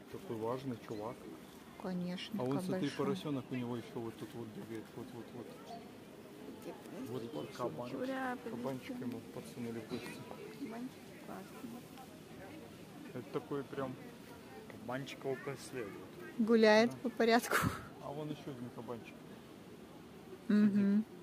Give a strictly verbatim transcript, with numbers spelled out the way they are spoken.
Такой важный чувак. Конечно. А вон, смотри, большой. поросенок у него еще вот тут вот бегает. Вот, вот, вот. Вот, вот кабан. Кабанчик ему подсунули в гости. Это такой прям... Кабанчик его преследует. Гуляет Да. по порядку. А вон еще один кабанчик. Угу.